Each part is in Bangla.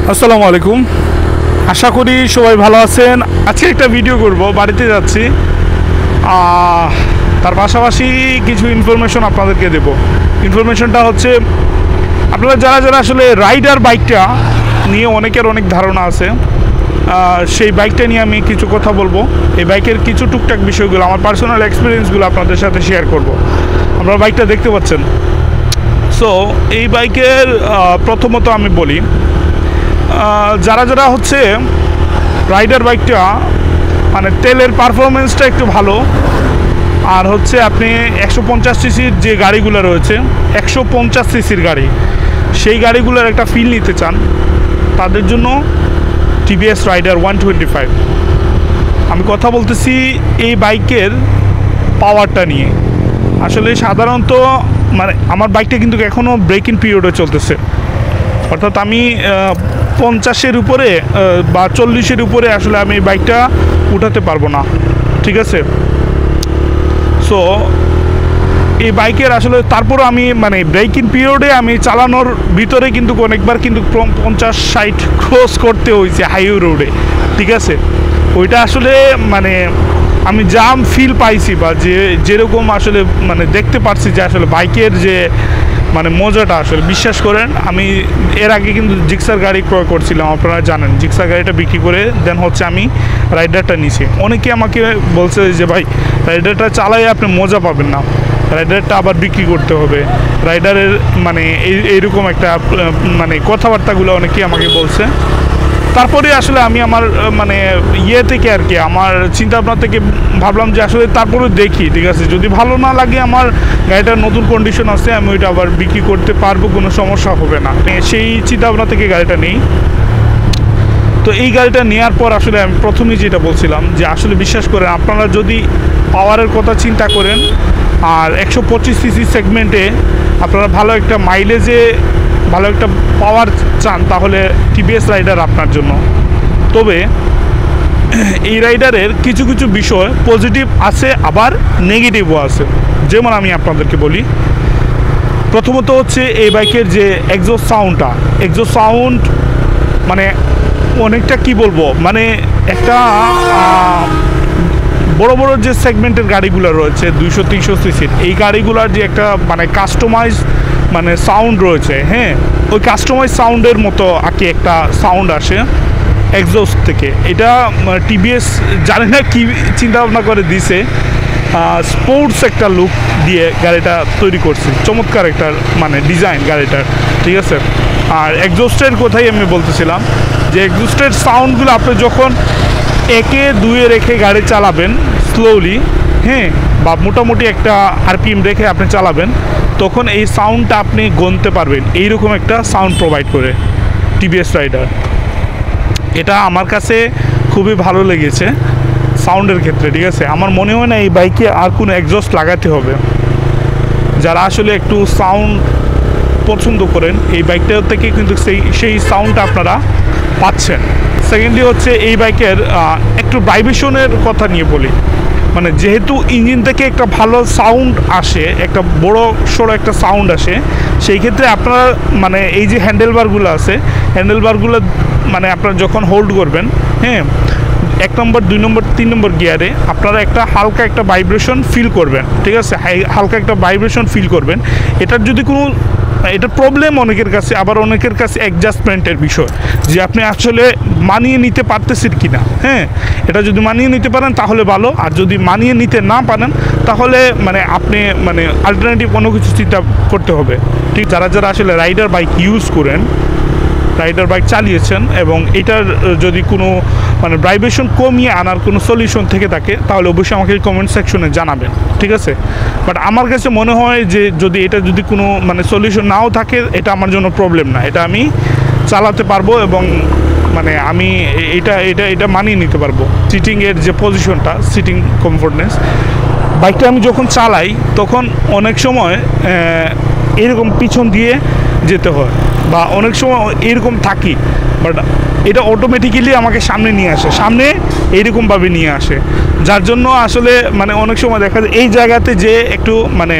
আসসালামু আলাইকুম। আশা করি সবাই ভালো আছেন। আজকে একটা ভিডিও করব, বাড়িতে যাচ্ছি, তার পাশাপাশি কিছু ইনফরমেশন আপনাদেরকে দেব। ইনফরমেশনটা হচ্ছে, আপনারা যারা যারা আসলে রাইডার বাইকটা নিয়ে অনেকের অনেক ধারণা আছে, সেই বাইকটা নিয়ে আমি কিছু কথা বলবো। এই বাইকের কিছু টুকটাক বিষয়গুলো, আমার পার্সোনাল এক্সপিরিয়েন্সগুলো আপনাদের সাথে শেয়ার করব। আপনারা বাইকটা দেখতে পাচ্ছেন। সো এই বাইকের প্রথমত আমি বলি, যারা যারা হচ্ছে রাইডার বাইকটা মানে তেলের পারফরমেন্সটা একটু ভালো, আর হচ্ছে আপনি 150 সিসির যে গাড়িগুলো রয়েছে, 150 সিসির গাড়ি, সেই গাড়িগুলোর একটা ফিল নিতে চান, তাদের জন্য টিভিএস রাইডার 125। আমি কথা বলতেছি এই বাইকের পাওয়ারটা নিয়ে। আসলে সাধারণত মানে আমার বাইকটা কিন্তু এখনও ব্রেক ইন পিরিয়ডে চলতেছে, অর্থাৎ আমি 50-এর উপরে বা 40-এর উপরে আসলে আমি বাইকটা উঠাতে পারবো না, ঠিক আছে। সো এই বাইকের আসলে তারপরও আমি মানে ব্রেক ইন পিরিয়ডে আমি চালানোর ভিতরে কিন্তু অনেকবার কিন্তু 50-60 ক্রস করতে হয়েছে হাইওয়ে রোডে, ঠিক আছে। ওইটা আসলে মানে আমি জাম ফিল পাইছি, বা যেরকম আসলে মানে দেখতে পাচ্ছি যে আসলে বাইকের যে মানে মজাটা, আসলে বিশ্বাস করেন, আমি এর আগে কিন্তু জিক্সার গাড়ি ক্রয় করছিলাম, আপনারা জানেন। জিক্সার গাড়িটা বিক্রি করে দেন হচ্ছে আমি রাইডারটা নিছি। অনেকে আমাকে বলছে যে ভাই, রাইডারটা চালাই আপনি মজা পাবেন না, রাইডারটা আবার বিক্রি করতে হবে, রাইডারের মানে এইরকম একটা মানে কথাবার্তাগুলো অনেকেই আমাকে বলছে। তারপরে আসলে আমি আমার মানে থেকে আর কি আমার চিন্তা ভাবনা থেকে ভাবলাম যে আসলে তারপরে দেখি, ঠিক আছে, যদি ভালো না লাগে, আমার গাড়িটার নতুন কন্ডিশন আছে, আমি ওইটা আবার বিক্রি করতে পারবো, কোনো সমস্যা হবে না, সেই চিন্তা ভাবনা থেকে গাড়িটা নেই। তো এই গাড়িটা নেওয়ার পর আসলে আমি প্রথমেই যেটা বলছিলাম যে আসলে বিশ্বাস করেন, আপনারা যদি পাওয়ারের কথা চিন্তা করেন আর 125 সিসি সেগমেন্টে আপনারা ভালো একটা মাইলেজে ভালো একটা পাওয়ার চান, তাহলে টিভিএস রাইডার আপনার জন্য। তবে এই রাইডারের কিছু কিছু বিষয় পজিটিভ আছে, আবার নেগেটিভও আছে। যেমন আমি আপনাদেরকে বলি, প্রথমত হচ্ছে এই বাইকের যে এক্সস্ট সাউন্ড মানে অনেকটা কি বলবো, মানে একটা বড় বড় যে সেগমেন্টের গাড়িগুলো রয়েছে 200-300 সিসির, এই গাড়িগুলোর যে একটা মানে কাস্টমাইজ মানে সাউন্ড রয়েছে, হ্যাঁ, ওই কাস্টমাইজ সাউন্ডের মতো আর কি একটা সাউন্ড আসে এক্সস্ট থেকে। এটা টিভিএস জানি না কী চিন্তাভাবনা করে দিছে, স্পোর্টস একটা লুক দিয়ে গাড়িটা তৈরি করছে, চমৎকার একটা মানে ডিজাইন গাড়িটার, ঠিক আছে। আর এক্সস্টের কথাই আমি বলতেছিলাম যে এক্সস্টের সাউন্ডগুলো আপনি যখন 1-2 রেখে গাড়ি চালাবেন স্লোলি, হ্যাঁ, বা মোটামুটি একটা আরপিএম রেখে আপনি চালাবেন, তখন এই সাউন্ডটা আপনি গুনতে পারবেন। এইরকম একটা সাউন্ড প্রোভাইড করে টিভিএস রাইডার। এটা আমার কাছে খুবই ভালো লেগেছে সাউন্ডের ক্ষেত্রে, ঠিক আছে। আমার মনে হয় না এই বাইকে আর কোনো এক্সস্ট লাগাতে হবে। যারা আসলে একটু সাউন্ড পছন্দ করেন, এই বাইকটা থেকে কিন্তু সেই সাউন্ডটা আপনারা পাচ্ছেন। সেকেন্ডলি হচ্ছে এই বাইকের একটু ভাইব্রেশনের কথা নিয়ে বলি। মানে যেহেতু ইঞ্জিন থেকে একটা ভালো সাউন্ড আসে, একটা বড় সড়ো একটা সাউন্ড আসে, সেই ক্ষেত্রে আপনারা মানে এই যে হ্যান্ডেলবারগুলো আছে, হ্যান্ডেলবারগুলো মানে আপনারা যখন হোল্ড করবেন, হ্যাঁ, 1 নম্বর 2 নম্বর 3 নম্বর গিয়ারে আপনারা একটা হালকা একটা ভাইব্রেশন ফিল করবেন, ঠিক আছে, হালকা একটা ভাইব্রেশন ফিল করবেন। এটার যদি কোনো এটা প্রবলেম অনেকের কাছে, আবার অনেকের কাছে অ্যাডজাস্টমেন্টের বিষয়, যে আপনি আসলে মানিয়ে নিতে পারতেছেন কি না। হ্যাঁ, এটা যদি মানিয়ে নিতে পারেন তাহলে ভালো, আর যদি মানিয়ে নিতে না পারেন তাহলে মানে আপনি মানে অল্টারনেটিভ কোনো কিছু চিন্তা করতে হবে, ঠিক। যারা যারা আসলে রাইডার বাইক ইউজ করেন, রাইডার বাইক চালিয়েছেন, এবং এটার যদি কোনো মানে ভাইব্রেশন কমিয়ে আনার কোনো সলিউশন থেকে থাকে, তাহলে অবশ্যই আমাকে কমেন্ট সেকশনে জানাবেন, ঠিক আছে। বাট আমার কাছে মনে হয় যে এটা যদি কোনো মানে সলিউশন নাও থাকে, এটা আমার জন্য প্রবলেম না, এটা আমি চালাতে পারবো, এবং মানে আমি এটা মানিয়ে নিতে পারবো। সিটিংয়ের যে পজিশনটা, সিটিং কমফোর্টনেস, বাইকটা আমি যখন চালাই তখন অনেক সময় এরকম পিছন দিয়ে যেতে হয়, বা অনেক সময় এরকম থাকি, বাট এটা অটোমেটিক্যালি আমাকে সামনে নিয়ে আসে, সামনে এইরকমভাবে নিয়ে আসে, যার জন্য আসলে মানে অনেক সময় দেখা যায় এই জায়গাতে যে একটু মানে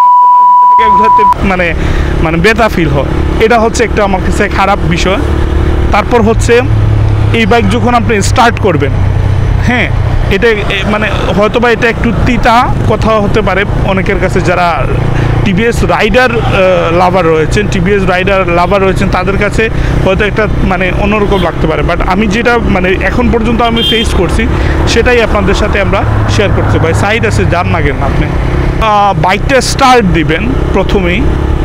মানে ব্যথা ফিল হয়। এটা হচ্ছে একটা আমার কাছে খারাপ বিষয়। তারপর হচ্ছে এই বাইক যখন আপনি স্টার্ট করবেন, হ্যাঁ, এটা মানে হয়তোবা এটা একটু তিতা কথা হতে পারে অনেকের কাছে, যারা টিভিএস রাইডার লাভার রয়েছেন তাদের কাছে হয়তো একটা মানে অন্যরকম লাগতে পারে, বাট আমি যেটা মানে এখন পর্যন্ত আমি ফেস করছি সেটাই আপনাদের সাথে আমরা শেয়ার করতে পারি। সাইড আছে, যান না কেন আপনি বাইকটা স্টার্ট দিবেন প্রথমেই।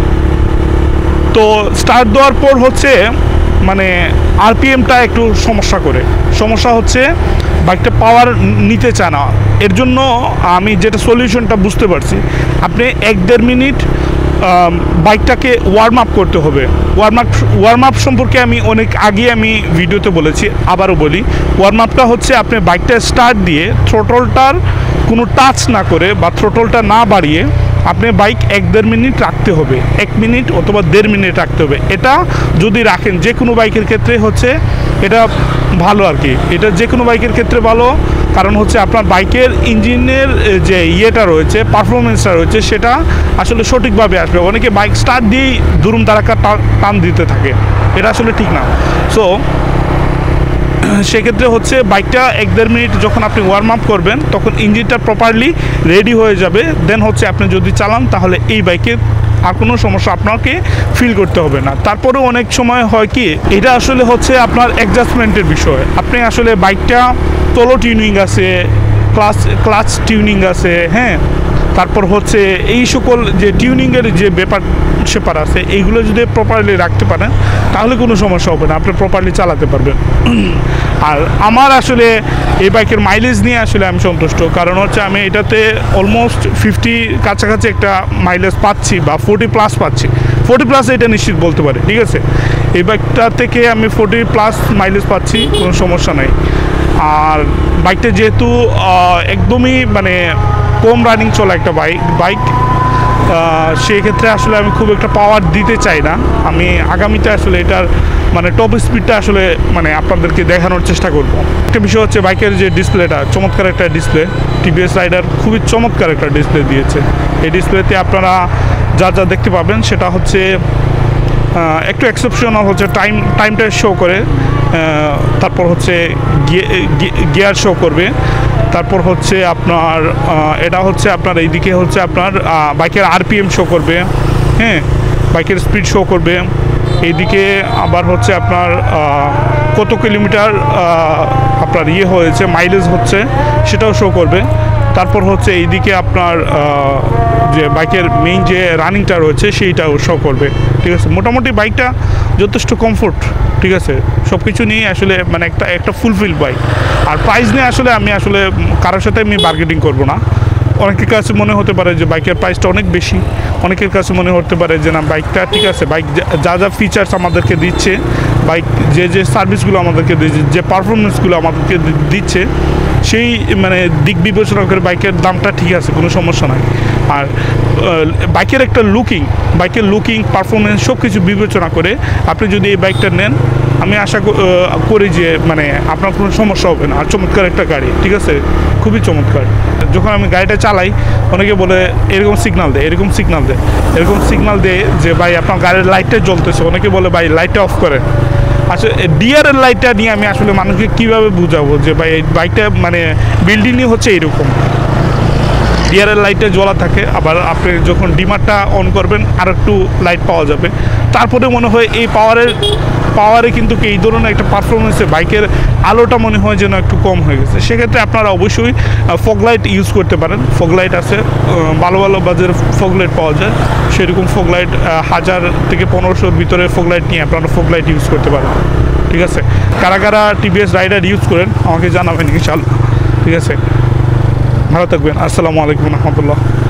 তো স্টার্ট দেওয়ার পর হচ্ছে মানে আরপিএমটা একটু সমস্যা হচ্ছে বাইকটা পাওয়ার নিতে চায় না। এর জন্য আমি যেটা সলিউশনটা বুঝতে পারছি, আপনি 1-1.5 মিনিট বাইকটাকে ওয়ার্ম আপ করতে হবে। ওয়ার্ম আপ সম্পর্কে আমি অনেক আগে আমি ভিডিওতে বলেছি, আবারও বলি। ওয়ার্ম আপটা হচ্ছে আপনি বাইকটা স্টার্ট দিয়ে থ্রোটলটার কোনো টাচ না করে বা থ্রোটলটা না বাড়িয়ে আপনি বাইক 1-1.5 মিনিট রাখতে হবে, 1 মিনিট অথবা 1.5 মিনিট রাখতে হবে। এটা যদি রাখেন যে কোনো বাইকের ক্ষেত্রে হচ্ছে এটা ভালো আর কি, এটা যে কোনো বাইকের ক্ষেত্রে ভালো। কারণ হচ্ছে আপনার বাইকের ইঞ্জিনের যে ইয়েটা রয়েছে, পারফরমেন্সটা রয়েছে, সেটা আসলে সঠিকভাবে আসবে। অনেকে বাইক স্টার্ট দিয়েই দুরুম দারাক্কা টান দিতে থাকে, এটা আসলে ঠিক না। সো সেক্ষেত্রে হচ্ছে বাইকটা 1-1.5 মিনিট যখন আপনি ওয়ার্ম আপ করবেন তখন ইঞ্জিনটা প্রপারলি রেডি হয়ে যাবে। দেন হচ্ছে আপনি যদি চালান তাহলে এই বাইকের আর কোনো সমস্যা আপনাকে ফিল করতে হবে না। তারপরেও অনেক সময় হয় কি, এটা আসলে হচ্ছে আপনার অ্যাডজাস্টমেন্টের বিষয়। আপনি আসলে বাইকটা তোলো টিউনিং আছে, ক্লাচ টিউনিং আছে, হ্যাঁ, তারপর হচ্ছে এই সকল যে টিউনিংয়ের যে ব্যাপার আছে, এইগুলো যদি প্রপারলি রাখতে পারেন তাহলে কোনো সমস্যা হবে না, আপনি প্রপারলি চালাতে পারবেন। আর আমার আসলে এই বাইকের মাইলেজ নিয়ে আসলে আমি সন্তুষ্ট, কারণ হচ্ছে আমি এটাতে অলমোস্ট 50 কাছাকাছি একটা মাইলেজ পাচ্ছি বা 40+ পাচ্ছি। 40+ এটা নিশ্চিত বলতে পারি, ঠিক আছে। এই বাইকটা থেকে আমি 40+ মাইলেজ পাচ্ছি, কোনো সমস্যা নাই। আর বাইকটা যেহেতু একদমই মানে কম রানিং চলা একটা বাইক, সেক্ষেত্রে আসলে আমি খুব একটা পাওয়ার দিতে চাই না। আমি আগামীতে আসলে এটার মানে টপ স্পিডটা আসলে মানে আপনাদেরকে দেখানোর চেষ্টা করব। একটা বিষয় হচ্ছে বাইকের যে ডিসপ্লেটা, চমৎকার একটা ডিসপ্লে। টিভিএস রাইডার খুবই চমৎকার একটা ডিসপ্লে দিয়েছে। এই ডিসপ্লেতে আপনারা যা দেখতে পাবেন সেটা হচ্ছে একটু এক্সেপশনাল হচ্ছে টাইমটা শো করে, তারপর হচ্ছে গিয়ার শো করবে, তারপর হচ্ছে আপনার এটা হচ্ছে আপনার এইদিকে হচ্ছে আপনার বাইকের আরপিএম শো করবে, হ্যাঁ, বাইকের স্পিড শো করবে। এইদিকে আবার হচ্ছে আপনার কত কিলোমিটার আপনার ইয়ে হয়েছে, মাইলেজ হচ্ছে, সেটাও শো করবে। তারপর হচ্ছে এইদিকে আপনার যে বাইকের মেইন যে রানিংটা রয়েছে সেইটাও শো করবে, ঠিক আছে। মোটামুটি বাইকটা যথেষ্ট কমফোর্ট, ঠিক আছে, সব কিছু নিয়ে আসলে মানে একটা ফুলফিল বাইক। আর প্রাইস নিয়ে আসলে আমি আসলে কারোর সাথে আমি বার্গেনিং করবো না। অনেকের কাছে মনে হতে পারে যে বাইকের প্রাইসটা অনেক বেশি, অনেকের কাছে মনে হতে পারে যে না বাইকটা ঠিক আছে, বাইক যা ফিচার্স আমাদেরকে দিচ্ছে, বাইক যে সার্ভিসগুলো আমাদেরকে দিচ্ছে, যে পারফরমেন্সগুলো আমাদেরকে দিচ্ছে, সেই মানে দিক বিবেচনা করে বাইকের দামটা ঠিক আছে, কোনো সমস্যা নাই। আর বাইকের একটা বাইকের লুকিং পারফরমেন্স সব কিছু বিবেচনা করে আপনি যদি এই বাইকটা নেন, আমি আশা করি যে মানে আপনার কোনো সমস্যা হবে না। আর চমৎকার একটা গাড়ি, ঠিক আছে, খুবই চমৎকার। যখন আমি গাড়িটা চালাই অনেকে বলে এরকম সিগনাল দেয় যে ভাই আপনার গাড়ির লাইটটা জ্বলতেছে, অনেকে বলে ভাই লাইটটা অফ করেন। আসলে ডিআরএল লাইটটা নিয়ে আমি আসলে মানুষকে কীভাবে বুঝাবো যে ভাই এই বাইকটা মানে বিল্ডিংই হচ্ছে এইরকম, ডিআরএল লাইটটা জ্বলা থাকে, আবার আপনি যখন ডিমারটা অন করবেন আর একটু লাইট পাওয়া যাবে। তারপরে মনে হয় এই পাওয়ারে কিন্তু এই ধরনের একটা পারফরমেন্সে বাইকের আলোটা মনে হয় যেন একটু কম হয়ে গেছে। সেক্ষেত্রে আপনারা অবশ্যই ফগ লাইট ইউজ করতে পারেন। ফগ লাইট আছে, ভালো বাজারে ফগ লাইট পাওয়া যায়, সেরকম ফগ লাইট 1000 থেকে 1500-র ভিতরে ফগ লাইট নিয়ে আপনারা ফগ লাইট ইউজ করতে পারেন, ঠিক আছে। কারা টিভিএস রাইডার ইউজ করেন আমাকে জানাবেন ইনশাআল্লাহ, ঠিক আছে। ভালো থাকবেন। আসসালামু আলাইকুম রহমতুল্লাহ।